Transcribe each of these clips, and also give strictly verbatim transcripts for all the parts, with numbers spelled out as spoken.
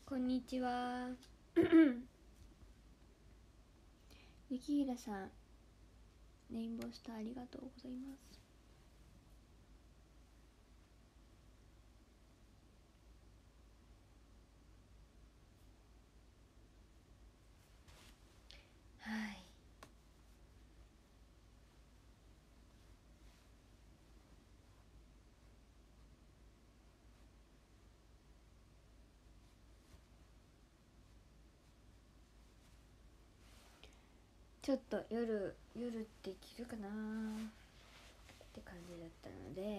こんにちは。雪平さん、レインボースターありがとうございます。はい。ちょっと夜夜って着るかなって感じだったので、だ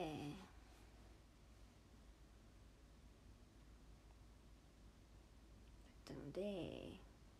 ったので。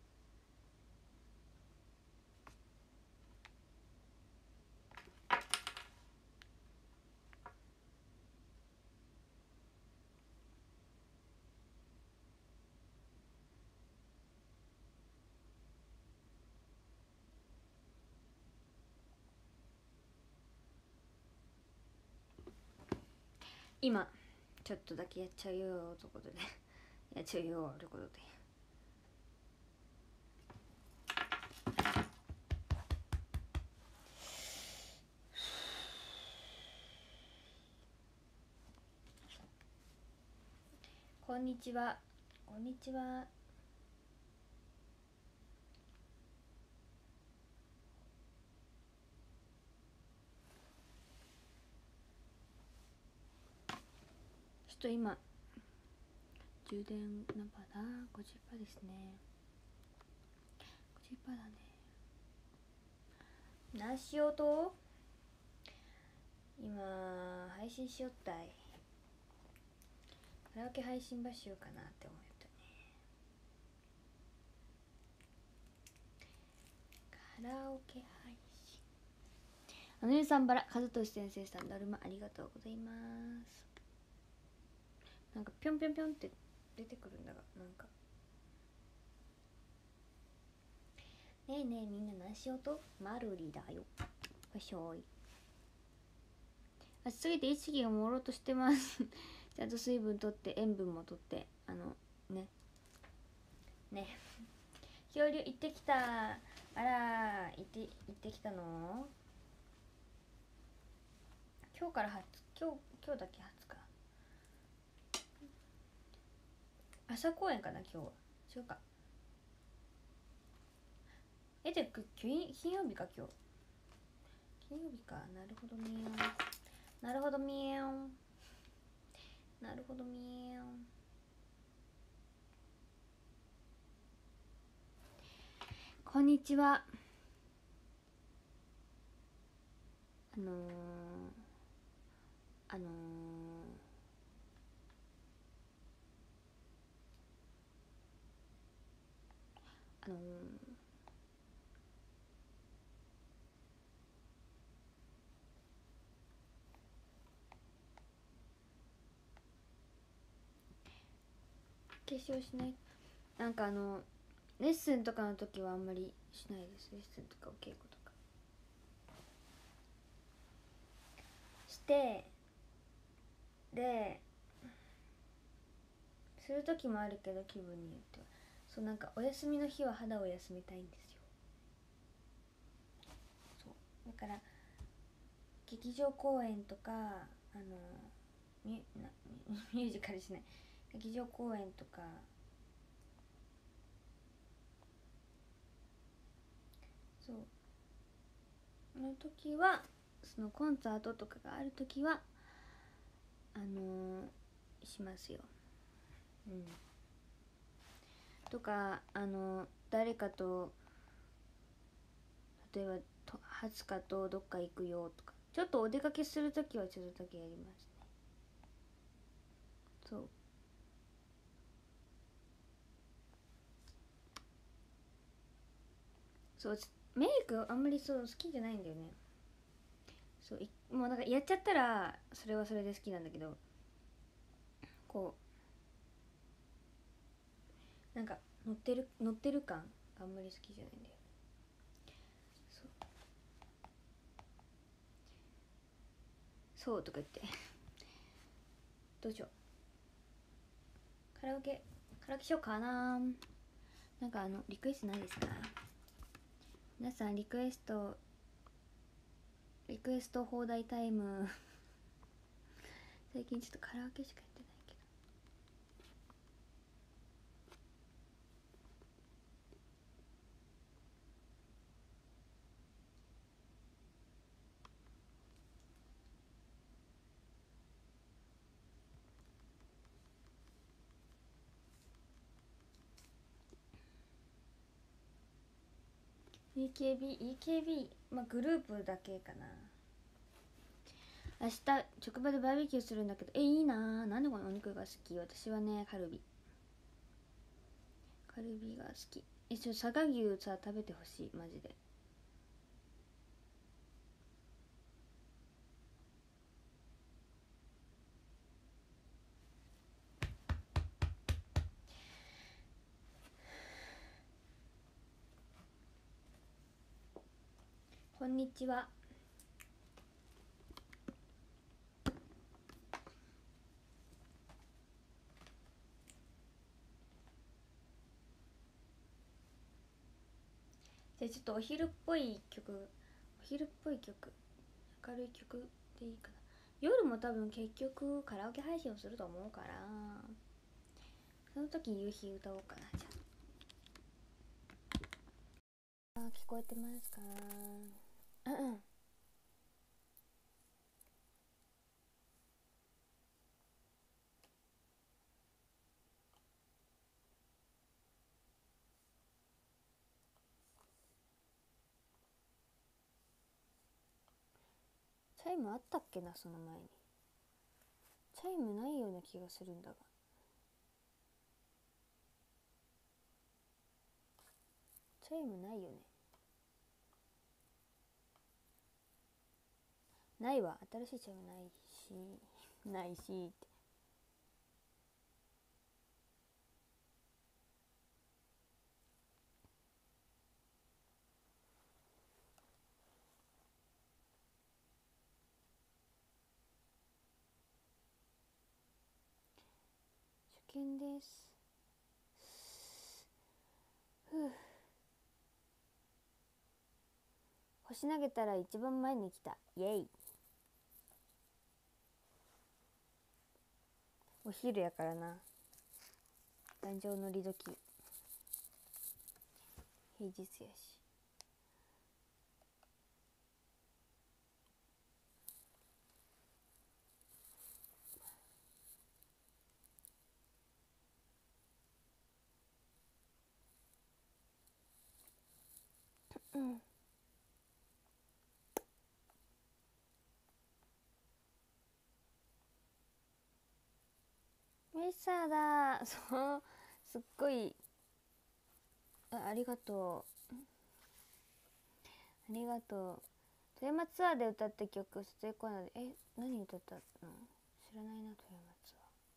今ちょっとだけやっちゃうよということでやっちゃうよということで。こんにちは。こんにちは。ちょっと今充電何パーだ ?ごじゅっパーセント ですね。ごじゅっパーセント だね。何しようと今配信しよったい。カラオケ配信ばしようかなって思ったね。カラオケ配信。あのゆさんばら、和俊先生さん、だるまありがとうございます。なんかぴょんぴょんぴょんって出てくるんだが、なんかねえねえみんな何しようとマルリだよ。わしょい。暑すぎて意識がもろうとしてますちゃんと水分とって塩分もとって、あのねね恐竜行ってきた。あら行って行ってきたの。今日からはつ今日今日だけはつか。朝公演かな今日は。違うか。えで金金曜日か今日。金曜日か。なるほどみーん。なるほどみーん。なるほどみーん。こんにちは。あのー、あのー、あのー、化粧しない。なんかあのレッスンとかの時はあんまりしないです。レッスンとかお稽古とかしてでする時もあるけど、気分によっては。そう、なんかお休みの日は肌を休めたいんですよ。そうだから劇場公演とか、あのミュなミュージカルしない劇場公演とか、そうの時は、そのコンサートとかがある時はあのー、しますよ。うんとか、あの誰かと、例えばとはつかとどっか行くよとか、ちょっとお出かけするときはちょっとだけやりますね。そうそう、メイクあんまりそう好きじゃないんだよね。そういもうなんかやっちゃったらそれはそれで好きなんだけど、こうなんか乗ってる乗ってる感があんまり好きじゃないんだよ。そうそうとか言ってどうしよう。カラオケカカラオケしようかな。なんかあのリクエストないですか？皆さんリクエストリクエスト放題タイム最近ちょっとカラオケしかやってないけど。イーケービー、イーケービー、まあグループだけかな。明日職場でバーベキューするんだけど、えいいなー。なんでこのお肉が好き？私はねカルビカルビが好き。えちょ佐賀牛さ食べてほしいマジで。こんにちは。じゃあちょっとお昼っぽい曲、お昼っぽい曲、明るい曲でいいかな。夜も多分結局カラオケ配信をすると思うから、その時夕日歌おうかな。じゃあ、あ聞こえてますか？うんうん。チャイムあったっけな、その前に。チャイムないような気がするんだが。チャイムないよね。ないわ。新しいチャイムないし、ないしって。受験です。ふう。星投げたら一番前に来た。イエイ。お昼やからな。壇上乗り時。平日やし。うん。メッサーだ。そう、すっごい。あ、ありがとう。ありがとう。富山ツアーで歌った曲、ステーコーナーで、え、何歌ったの？知らないな、富山ツ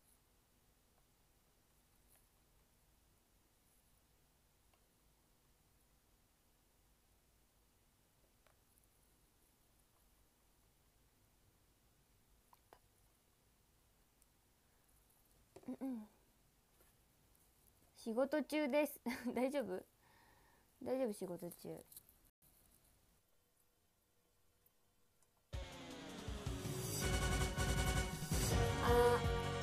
アー。うんうん。仕事中です。大丈夫？大丈夫、仕事中。あ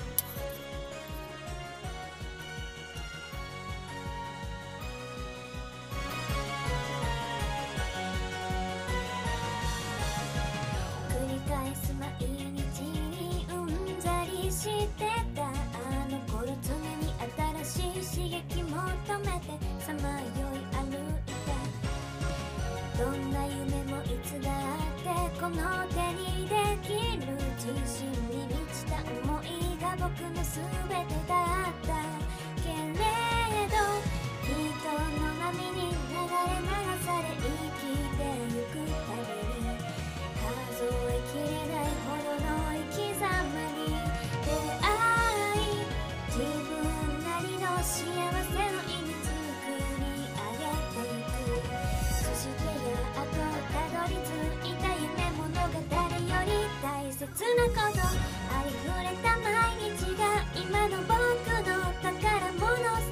繰り返す毎日にうんざりしてた。あの頃常に新しい刺激求めてさまよい歩いた。どんな夢もいつだってこの手にできる。自信に満ちた想いが僕の全てだったけれど、人の波に流れ流され生きてゆくたびに数えきれないほどの生き様に出会い、自分なりの幸せの意味作り上げていく。そしてやっとたどり着いた夢物語より大切なこと、ありふれた毎日が今の僕の宝物さ。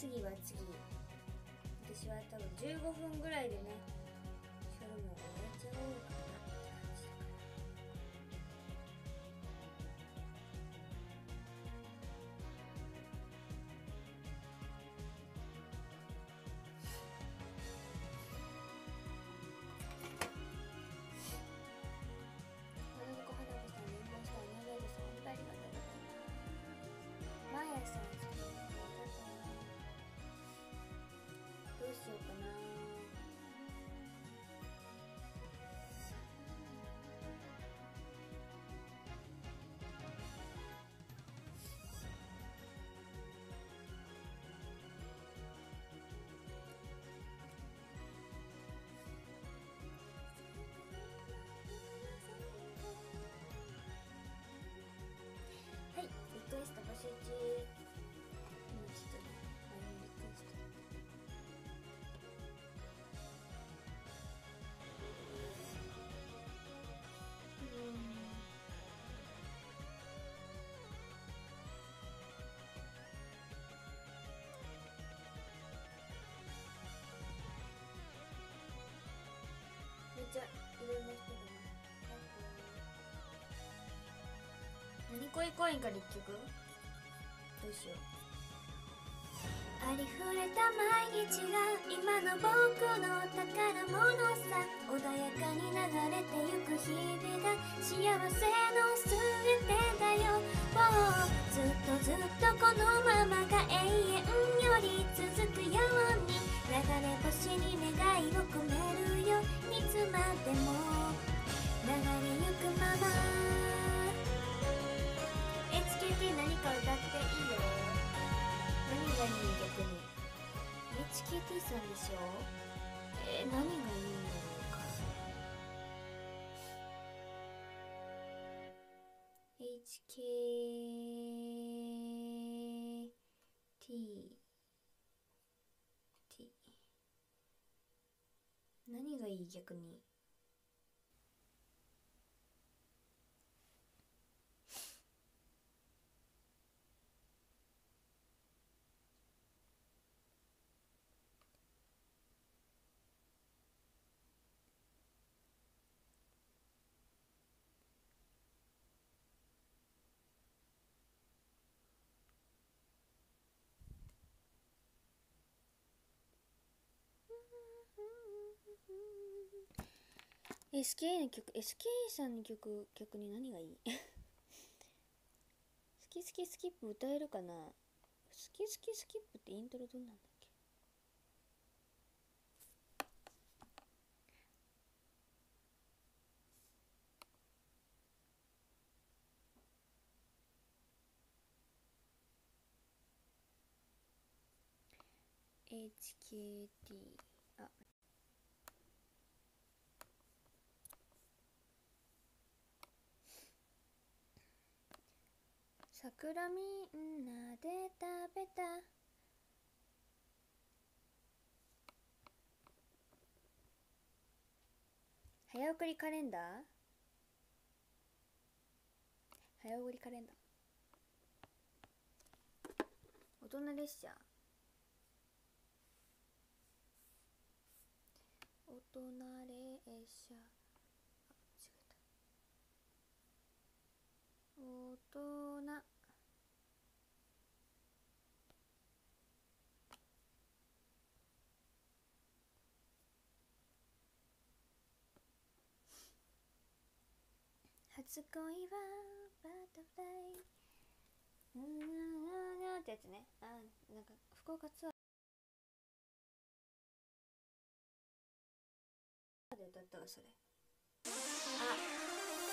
次は次、私は多分じゅうごふんぐらいでねそれも終えちゃおうかなって感じだから。花子花子さん、連合したアナベルさん、本当ありがとうございます。マーヤさん、ちょっと待って、どうしようかな。はい、リクエスト募集中。今ちょっとね、前にリクエスト。うーん。めっちゃいろんな人がね。何恋コインから一曲？どうしよう。ありふれた毎日が今の僕の宝物さ。穏やかに流れてゆく日々が幸せのすべてだよ。もうずっとずっとこのままが永遠より続くように、流れ星に願いを込めるよ。いつまでも流れゆくまま。 エイチケーティー 何か歌っていいよ。何がいい？逆に エイチケーティー さんでしょ。えー、何がいいんだろうか。 エイチケーティー 何がいい？逆にエスケー の曲、エスケー さんの曲、逆に何がいい？好き好きスキップ歌えるかな。好き好きスキップってイントロどんなんだっけ？ エイチケーティー、 あ、桜みんなで食べた早送りカレンダー、早送りカレンダー、大人列車、大人列車、あ、違えた、大人初恋はバタフライ、うーんってやつね。あ、なんか福岡ツアーで歌ったわそれ。あ、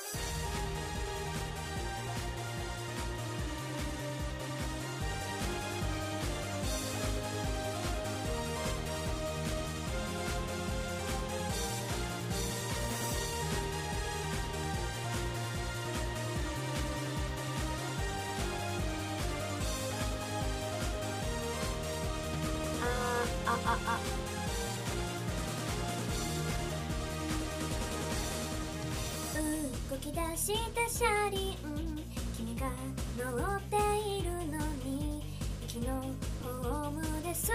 あああ、動き出した車輪、君が乗っているのに、駅のホームで座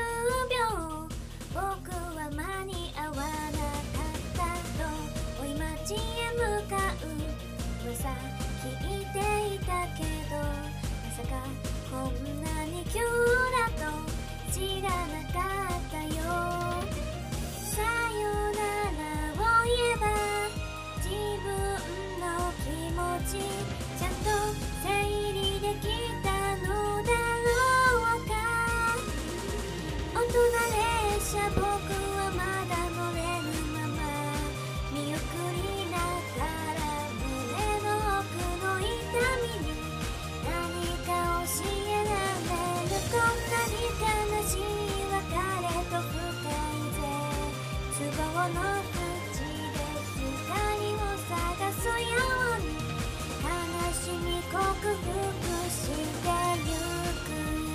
さ聞いていたけど、まさかこんなに急だと知らなかったよ。さよならを言えば自分の気持ちちゃんと整理できたのだろうか。大人列車僕はまだ乗れぬまま見送りながら胸の奥の痛みに何か教えられる。こんなに悲しい別れと不快で都合の口で光を探すように悲しみ克服してゆく。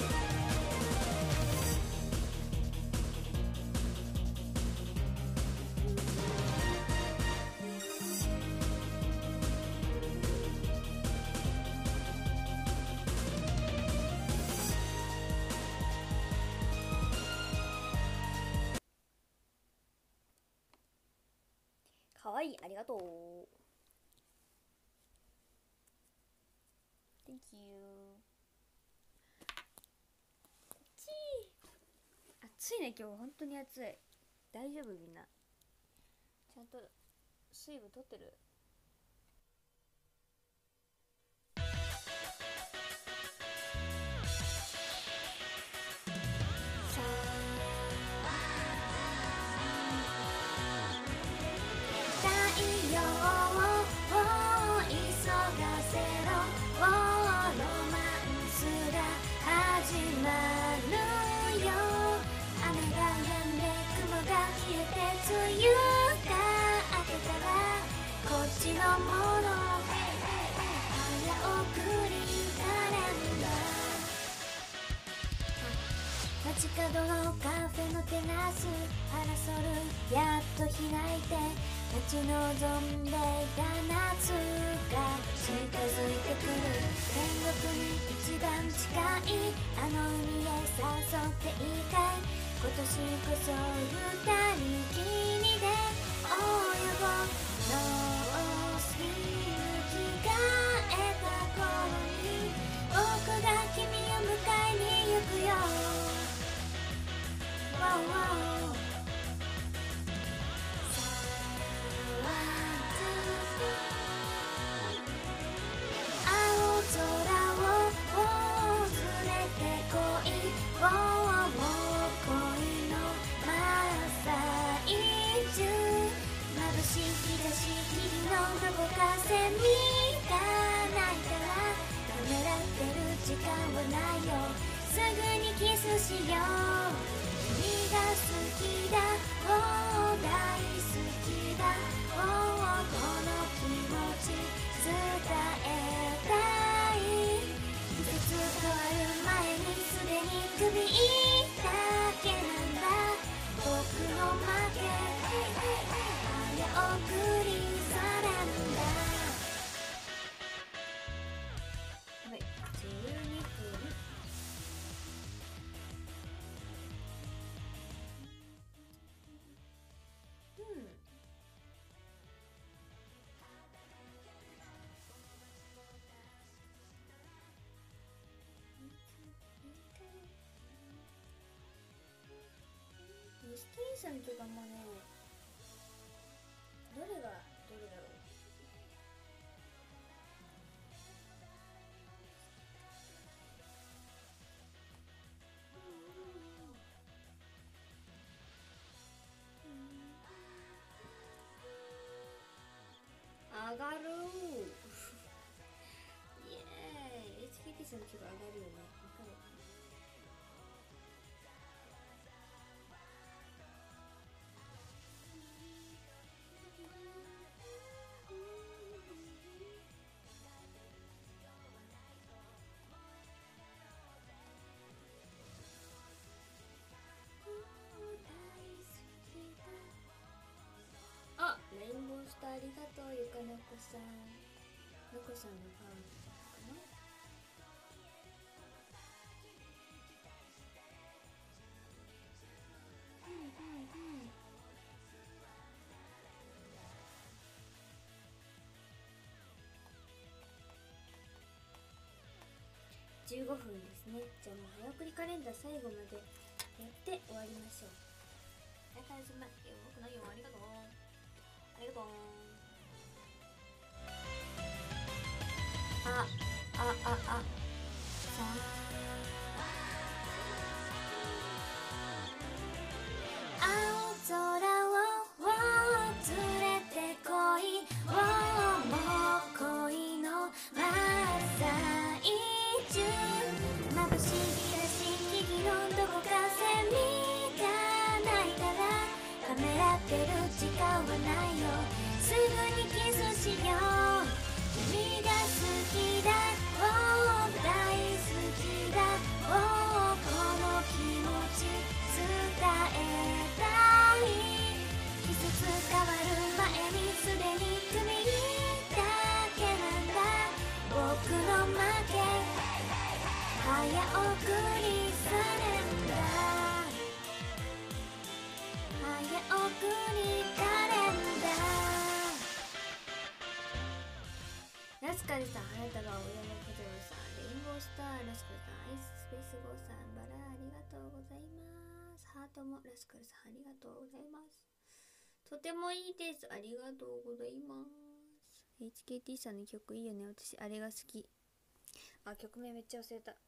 かわいい、ありがとう。 Thank you。 ちー暑いね今日、本当に暑い。大丈夫みんな、ちゃんと水分取ってる？さあ太陽を急がせろ、ロマンスが始まるよ。雨が止んで雲が消えて梅雨が明けたらこっちのもの早送りカレンダー。街角のカフェのテラス、パラソルやっと開いて待ち望んでいた夏が近づいてくる。天国に一番近いあの海へ誘っていいかい。今年こそ二人きりで泳ごう。ノースに着替えた頃に僕が君を迎えに行くよ。ワンワン青空を連れてこい、もう恋の真っ最中。眩しい日差し、君のどこかセミが鳴いたらためらってる時間はないよ。すぐにキスしよう。君が好きだ、oh大好きだ、ohこの気持ち伝えたい。季節変わる前にすでに首だけなんだ僕の負け。早送りサレンダー。はい、じゅうにふん。うんミステリーさんとかもね、どれがどれだろう。上がるイエーイ。 エイチケーティー さんの曲上がるよね。わかる。あ、レインボースターありがとう。ゆかなこさん、のこさんのファンかな。うんうんうん。 じゅうごふんですね。じゃあもう早送りカレンダー最後までやって終わりましょう。はい、カズマ、僕のよありがとう。ありがとう。あ、あ、あ、あ、さあ。青空を連れてこい、もう恋の真っ最中、眩しいらしい木々のどこかセミが鳴いたらためらってる時間はないよ、すぐにキスしよう、君が好きだ、oh、大好きだ、oh、この気持ち伝えたい、季節変わる前にすでに区切っただけなんだ、僕の負け、早送りされんだ、早送りカレンダー。ラスカルさん、あなたがおやめこちらさん、レインボースター、ラスカルさん、アイススペースゴーさん、バラありがとうございます。ハートもラスカルさん、ありがとうございます。とてもいいです。ありがとうございます。エイチケーティー さんの曲いいよね。私、あれが好き。あ、曲名めっちゃ忘れた。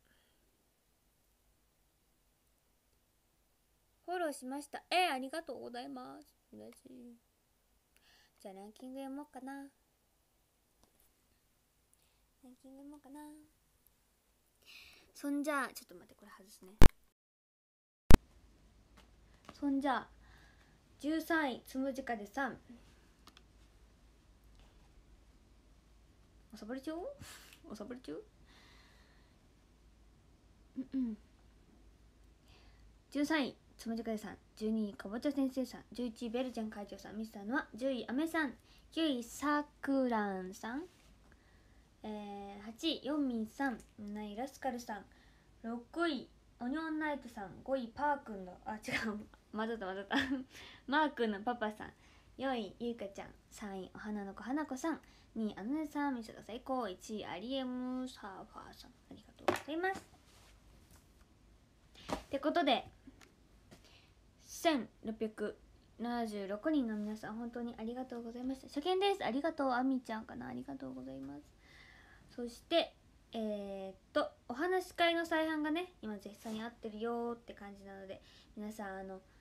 フォローしました。えー、ありがとうございます。嬉しい。じゃあランキング読もうかな。ランキング読もうかな。そんじゃあ、ちょっと待って、これ外すね。そんじゃあ、じゅうさんい、つむじかでさん。おさぼり中おさぼり中うんうん。じゅうさんい、つむじかでさん。じゅうにい、かぼちゃ先生さん。じゅういちい、ベルちゃん会長さん。ミスターのは。じゅうい、あめさん。きゅうい、さくらんさん。えー、はちい、よんみんさん。なない、ラスカルさん。ろくい、オニオンナイトさん。ごい、パーくんの、あ、違う、まざったまざったマーくんのパパさん。よんい、ゆうかちゃん。さんい、お花の子花子さん。にい、あのねさん。みそが最高。いちい、アリエムサーファーさん。ありがとうございます。ってことで、せんろっぴゃくななじゅうろくにんの皆さん、本当にありがとうございました。初見です。ありがとう。あみちゃんかな。ありがとうございます。そして、えー、っと、お話し会の再販がね、今絶賛に合ってるよーって感じなので、皆さん、あの、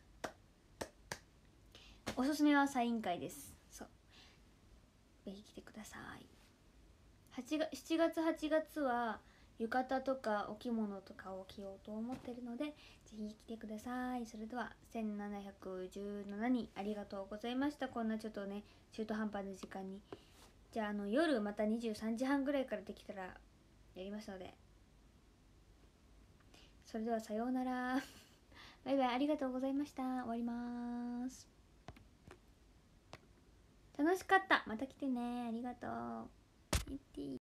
おすすめはサイン会です。そう。ぜひ来てください。はちがつしちがつはちがつは浴衣とかお着物とかを着ようと思ってるので、ぜひ来てください。それではせんななひゃくじゅうななにんありがとうございました。こんなちょっとね中途半端な時間に、じゃあ、あの夜またにじゅうさんじはんぐらいからできたらやりますので、それではさようならバイバイ。ありがとうございました。終わります。楽しかった。また来てね。ありがとう。いっていい